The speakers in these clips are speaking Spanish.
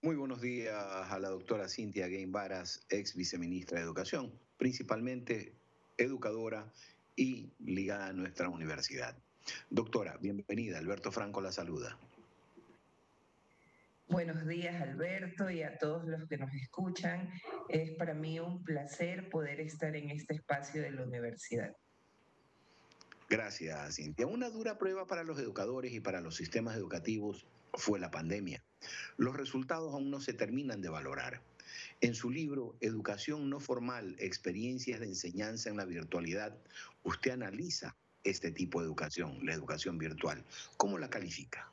Muy buenos días a la doctora Cintia Gueín Varas, ex viceministra de Educación, principalmente educadora y ligada a nuestra universidad. Doctora, bienvenida. Alberto Franco la saluda. Buenos días, Alberto, y a todos los que nos escuchan. Es para mí un placer poder estar en este espacio de la universidad. Gracias, Cintia. Una dura prueba para los educadores y para los sistemas educativos fue la pandemia. Los resultados aún no se terminan de valorar. En su libro Educación no formal, experiencias de enseñanza en la virtualidad, usted analiza este tipo de educación, la educación virtual. ¿Cómo la califica?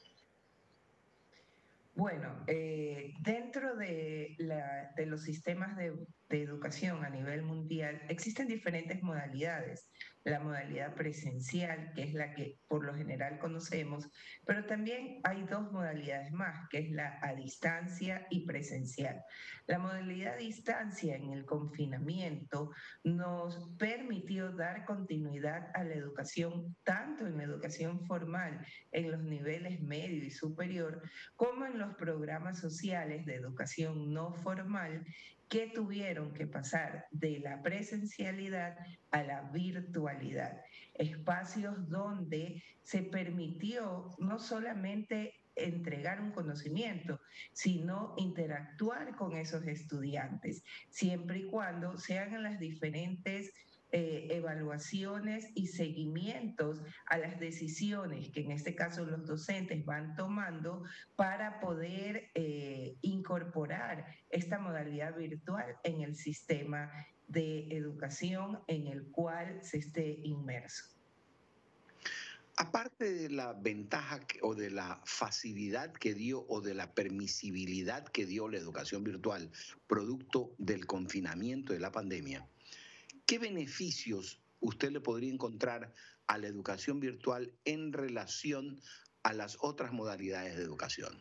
Bueno, dentro de los sistemas de educación a nivel mundial existen diferentes modalidades. La modalidad presencial, que es la que por lo general conocemos, pero también hay dos modalidades más, que es la a distancia y presencial. La modalidad a distancia en el confinamiento nos permitió dar continuidad a la educación, tanto en la educación formal, en los niveles medio y superior, como en los programas sociales de educación no formal que tuvieron que pasar de la presencialidad a la virtualidad. Espacios donde se permitió no solamente entregar un conocimiento, sino interactuar con esos estudiantes, siempre y cuando se hagan las diferentes evaluaciones y seguimientos a las decisiones que en este caso los docentes van tomando para poder incorporar esta modalidad virtual en el sistema de educación en el cual se esté inmerso. Aparte de la ventaja o de la facilidad que dio o de la permisibilidad que dio la educación virtual, producto del confinamiento de la pandemia, ¿qué beneficios usted le podría encontrar a la educación virtual en relación a las otras modalidades de educación?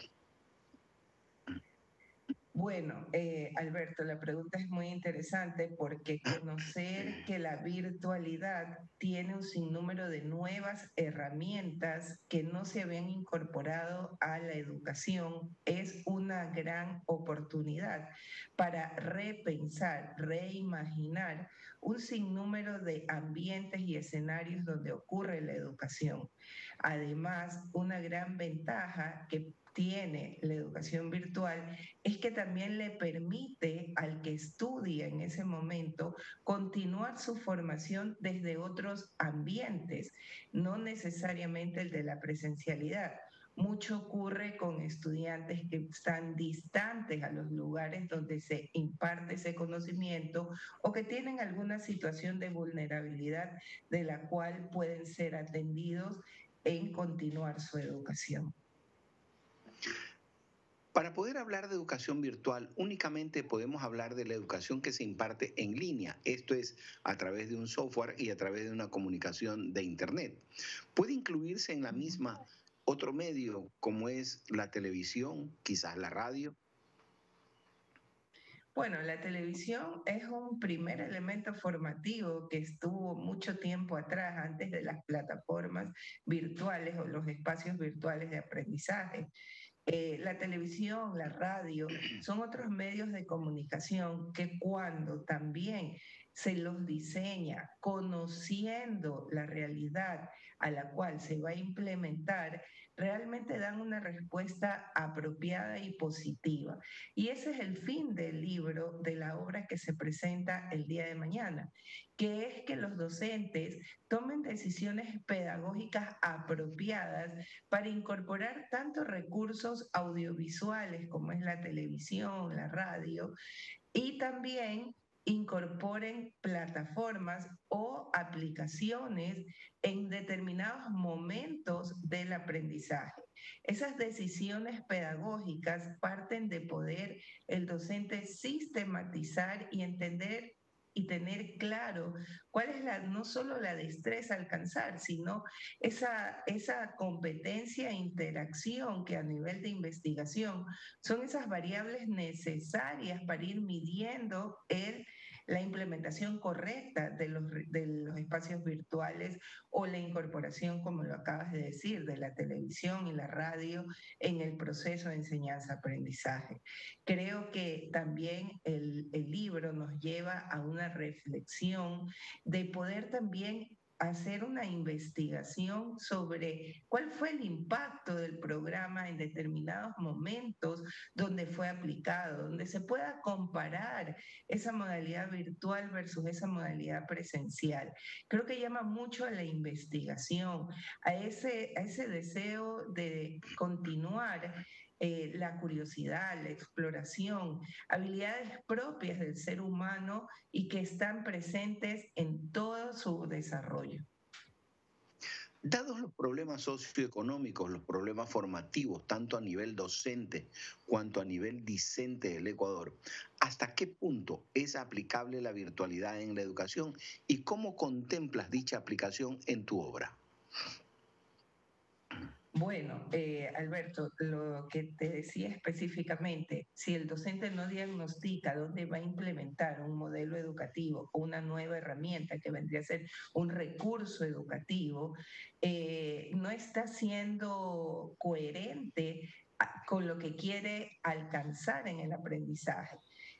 Bueno, Alberto, la pregunta es muy interesante porque conocer que la virtualidad tiene un sinnúmero de nuevas herramientas que no se habían incorporado a la educación es una gran oportunidad para repensar, reimaginar un sinnúmero de ambientes y escenarios donde ocurre la educación. Además, una gran ventaja que tiene la educación virtual es que también le permite al que estudia en ese momento continuar su formación desde otros ambientes, no necesariamente el de la presencialidad. Mucho ocurre con estudiantes que están distantes a los lugares donde se imparte ese conocimiento o que tienen alguna situación de vulnerabilidad de la cual pueden ser atendidos en continuar su educación. Para poder hablar de educación virtual, únicamente podemos hablar de la educación que se imparte en línea, esto es, a través de un software y a través de una comunicación de Internet. ¿Puede incluirse en la misma otro medio como es la televisión, quizás la radio? Bueno, la televisión es un primer elemento formativo que estuvo mucho tiempo atrás, antes de las plataformas virtuales o los espacios virtuales de aprendizaje. La televisión, la radio, son otros medios de comunicación que cuando también se los diseña conociendo la realidad a la cual se va a implementar, realmente dan una respuesta apropiada y positiva. Y ese es el fin del libro, de la obra que se presenta el día de mañana, que es que los docentes tomen decisiones pedagógicas apropiadas para incorporar tanto recursos audiovisuales como es la televisión, la radio, y también incorporen plataformas o aplicaciones en determinados momentos del aprendizaje. Esas decisiones pedagógicas parten de poder el docente sistematizar y entender y tener claro cuál es no solo la destreza a alcanzar, sino esa competencia e interacción que a nivel de investigación son esas variables necesarias para ir midiendo la implementación correcta de los espacios virtuales o la incorporación, como lo acabas de decir, de la televisión y la radio en el proceso de enseñanza-aprendizaje. Creo que también el libro nos lleva a una reflexión de poder también hacer una investigación sobre cuál fue el impacto del programa en determinados momentos donde fue aplicado, donde se pueda comparar esa modalidad virtual versus esa modalidad presencial. Creo que llama mucho a la investigación, a ese deseo de continuar la curiosidad, la exploración, habilidades propias del ser humano y que están presentes en todo su desarrollo. Dados los problemas socioeconómicos, los problemas formativos, tanto a nivel docente cuanto a nivel discente del Ecuador, ¿hasta qué punto es aplicable la virtualidad en la educación y cómo contemplas dicha aplicación en tu obra? Bueno, Alberto, lo que te decía específicamente, si el docente no diagnostica dónde va a implementar un modelo educativo o una nueva herramienta que vendría a ser un recurso educativo, no está siendo coherente con lo que quiere alcanzar en el aprendizaje.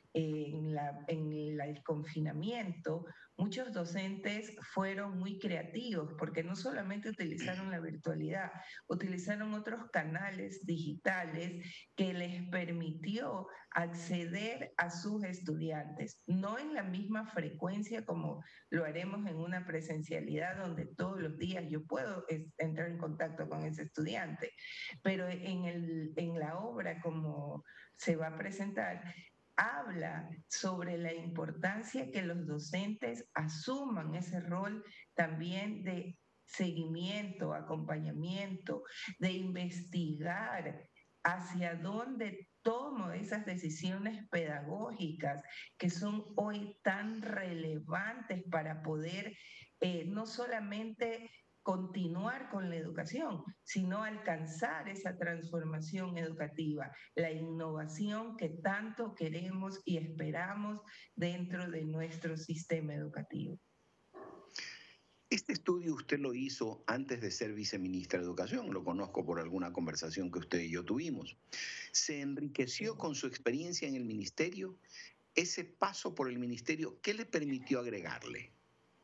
El confinamiento, muchos docentes fueron muy creativos porque no solamente utilizaron la virtualidad, utilizaron otros canales digitales que les permitió acceder a sus estudiantes, no en la misma frecuencia como lo haremos en una presencialidad donde todos los días yo puedo entrar en contacto con ese estudiante, pero en la obra como se va a presentar, habla sobre la importancia que los docentes asuman ese rol también de seguimiento, acompañamiento, de investigar hacia dónde tomo esas decisiones pedagógicas que son hoy tan relevantes para poder no solamente continuar con la educación, sino alcanzar esa transformación educativa, la innovación que tanto queremos y esperamos dentro de nuestro sistema educativo. Este estudio usted lo hizo antes de ser viceministra de Educación, lo conozco por alguna conversación que usted y yo tuvimos. ¿Se enriqueció con su experiencia en el ministerio? Ese paso por el ministerio, ¿qué le permitió agregarle?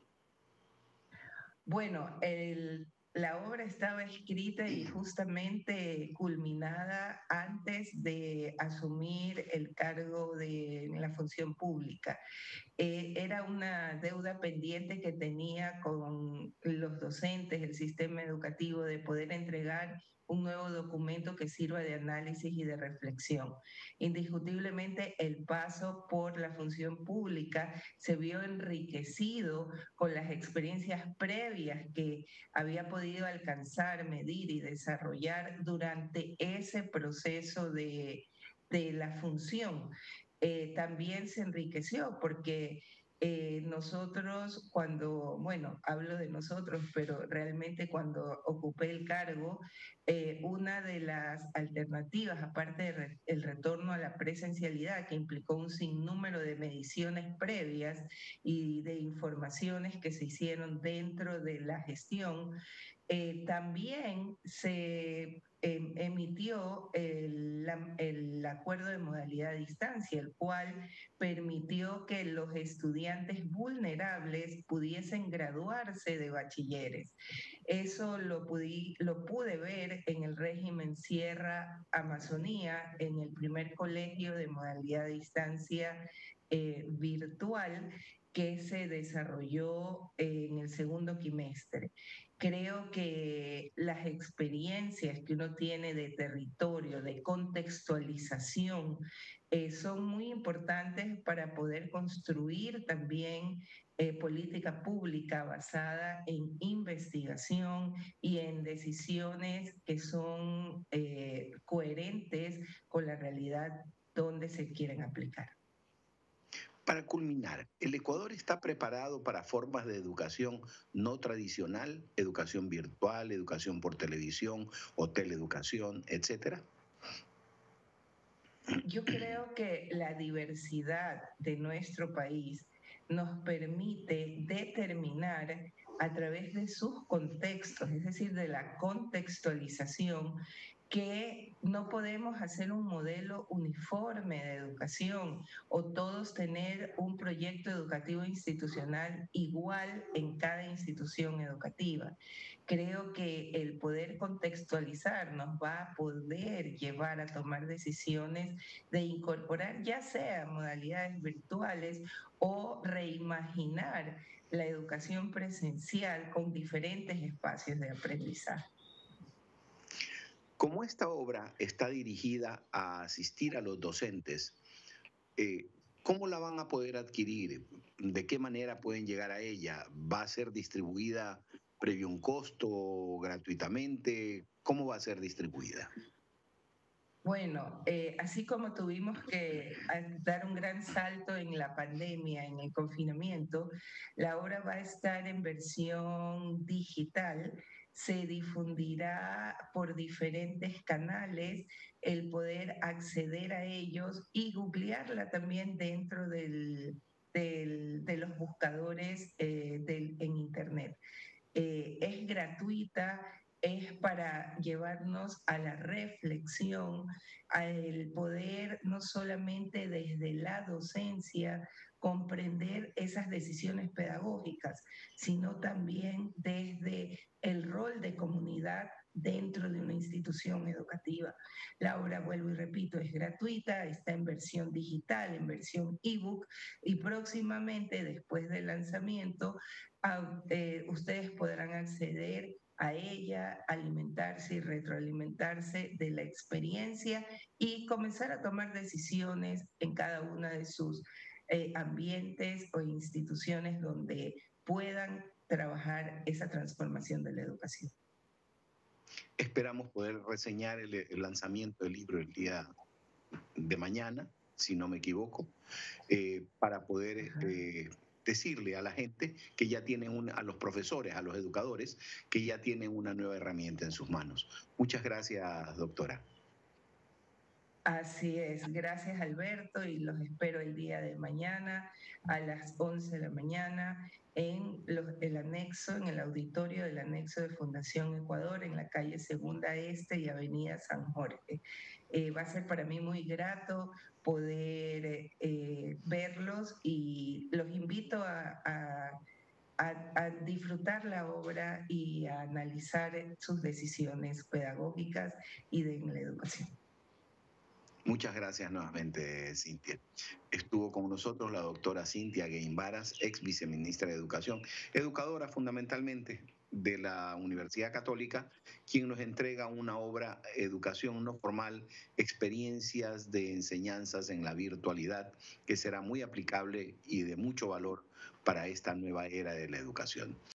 Bueno, la obra estaba escrita y justamente culminada antes de asumir el cargo de la función pública. Era una deuda pendiente que tenía con los docentes, el sistema educativo, de poder entregar un nuevo documento que sirva de análisis y de reflexión. Indiscutiblemente, el paso por la función pública se vio enriquecido con las experiencias previas que había podido alcanzar, medir y desarrollar durante ese proceso de la función. También se enriqueció porque nosotros cuando, bueno, hablo de nosotros, pero realmente cuando ocupé el cargo, una de las alternativas, aparte del retorno a la presencialidad, que implicó un sinnúmero de mediciones previas y de informaciones que se hicieron dentro de la gestión, también se emitió el acuerdo de modalidad a distancia, el cual permitió que los estudiantes vulnerables pudiesen graduarse de bachilleres. Eso lo pude ver en el régimen Sierra Amazonía, en el primer colegio de modalidad a distancia virtual que se desarrolló en el segundo quimestre. Creo que las experiencias que uno tiene de territorio, de contextualización, son muy importantes para poder construir también política pública basada en investigación y en decisiones que son coherentes con la realidad donde se quieren aplicar. Para culminar, ¿el Ecuador está preparado para formas de educación no tradicional, educación virtual, educación por televisión o teleeducación, etcétera? Yo creo que la diversidad de nuestro país nos permite determinar a través de sus contextos, es decir, de la contextualización, que no podemos hacer un modelo uniforme de educación o todos tener un proyecto educativo institucional igual en cada institución educativa. Creo que el poder contextualizar nos va a poder llevar a tomar decisiones de incorporar ya sea modalidades virtuales o reimaginar la educación presencial con diferentes espacios de aprendizaje. Como esta obra está dirigida a asistir a los docentes, eh, ¿cómo la van a poder adquirir? ¿De qué manera pueden llegar a ella? ¿Va a ser distribuida previo un costo, gratuitamente? ¿Cómo va a ser distribuida? Bueno, así como tuvimos que dar un gran salto en la pandemia, en el confinamiento, la obra va a estar en versión digital, se difundirá por diferentes canales, el poder acceder a ellos y googlearla también dentro de los buscadores en Internet. Es gratuita, es para llevarnos a la reflexión, al poder no solamente desde la docencia comprender esas decisiones pedagógicas, sino también desde el rol de comunidad dentro de una institución educativa. La obra, vuelvo y repito, es gratuita, está en versión digital, en versión ebook y próximamente, después del lanzamiento, ustedes podrán acceder a ella, alimentarse y retroalimentarse de la experiencia y comenzar a tomar decisiones en cada una de sus ambientes o instituciones donde puedan trabajar esa transformación de la educación. Esperamos poder reseñar el lanzamiento del libro el día de mañana, si no me equivoco, para poder decirle a la gente que ya tienen a los profesores, a los educadores, que ya tienen una nueva herramienta en sus manos. Muchas gracias, doctora. Así es, gracias Alberto y los espero el día de mañana a las 11 de la mañana en el anexo, en el auditorio del anexo de Fundación Ecuador, en la calle Segunda Este y Avenida San Jorge. Va a ser para mí muy grato poder verlos y los invito a disfrutar la obra y a analizar sus decisiones pedagógicas y de la educación. Muchas gracias nuevamente, Cintia. Estuvo con nosotros la doctora Cintia Guimbaras, ex viceministra de Educación, educadora fundamentalmente de la Universidad Católica, quien nos entrega una obra, Educación no formal, experiencias de enseñanzas en la virtualidad, que será muy aplicable y de mucho valor para esta nueva era de la educación.